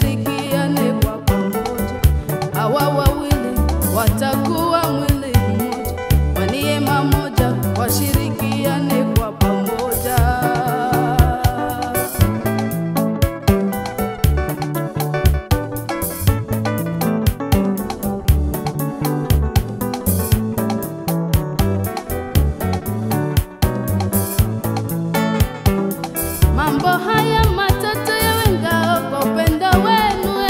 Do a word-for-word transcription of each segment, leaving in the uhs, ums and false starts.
washirikiane kwa pamoja. Hawa wawili watakuwa mwili mmoja, kwa neema moja washirikiane kwa pamoja. Mambo haya matatu yawe ngao kwa upendo wenu.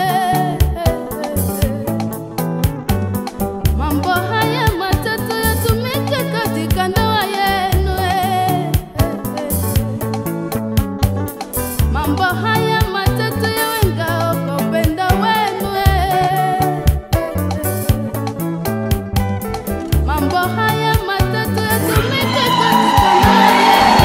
Mambo haya matatu yatumike katika ndoa yenu. Mambo haya matatu yawe ngao kwa upendo wenu. Mambo haya matatu yatumike katika ndoa yenu.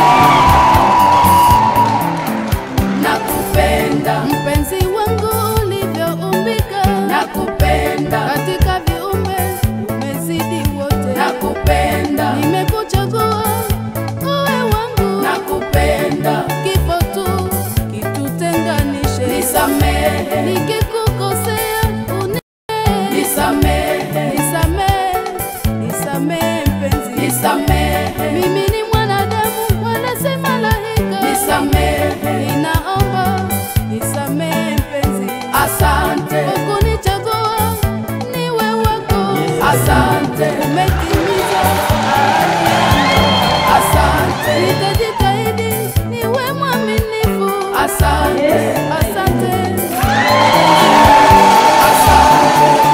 Nakupenda mpenzi wangu ulivyoumbika, nakupenda katika viumbe umezidi wote, nakupenda nimekuchagua uwe wangu, nakupenda kifo tu kitutenganishe, nisamehe nikikukosea unisamehe, nisamehe nisamehe nisamehe mpenzi, nisamehe mimi ni mwanadamu wala si malaika, nisamehe ninaomba nisamehe mpenzi. Asante kwa kunichagua niwe wako, asante umetimiza ahadi yako, asante nitajitahidi niwe mwaminifu, asante asante asante.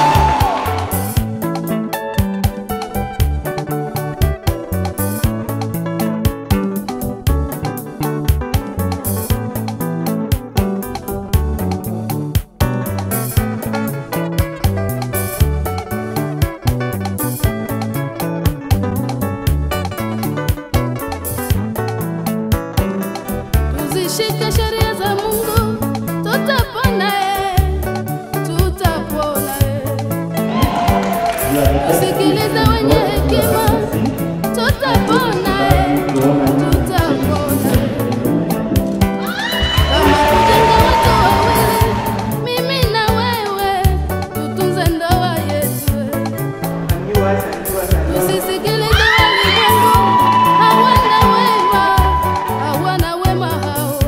Tuzishike sheria za Mungu, tutapona eh, tutapona eh. Tusikilize wenye hekima, tutapona eh, tutapona eh. Kama kujenga watu wawili, mimi na wewe, tutunze ndoa yetu eh. Tusisikilize walimwengu, hawana wema, hawana wema hao.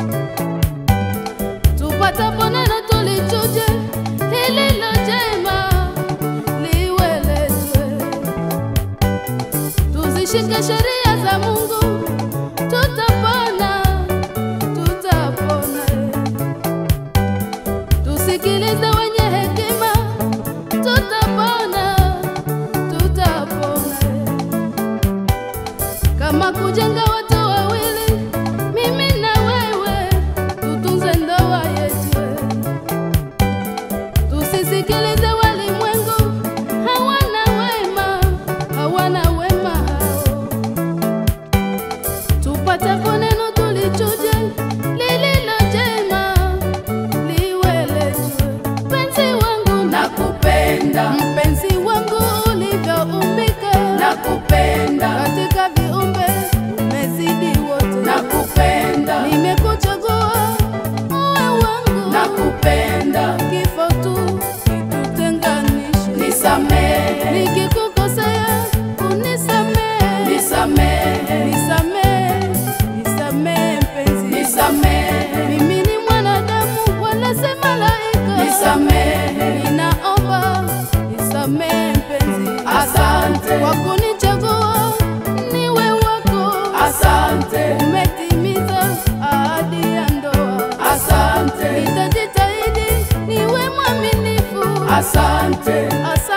Tupatapo neno tulichuje, lililo jema liwe letu. Tuzishike sheria za Mungu, tutapona, tutapona. Tusikilize wenye hekima, tutapona, tutapona. Kama kujenga watu wawili, mimi na wewe, tutunze ndoa yetu. Tusisikilize walimwengu, hawana wema, hawana wema hao. Tupatapo neno tulichuje, lililo jema liwe letu. Mpenzi wangu nakupenda, mpenzi wangu ulivyoumbika, nakupenda katika viumbe umezidi wote, nakupenda nimekuchagua uwe wangu, nakupenda kifo tu kitutenganishe, nisamehe nikikukosea unisamehe, nisamehe nisamehe nisamehe mpenzi, nisamehe mimi ni mwanadamu wala si malaika, nisamehe ninaomba nisamehe mpenzi. Asante kwa kunichagua niwe wako, asante umetimiza ahadi ya ndoa, asante nitajitahidi niwe mwaminifu, asante asante.